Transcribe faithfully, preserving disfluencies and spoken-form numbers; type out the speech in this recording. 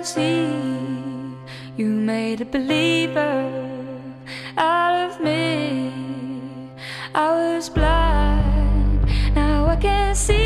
see. You made a believer out of me. I was blind, now I can see.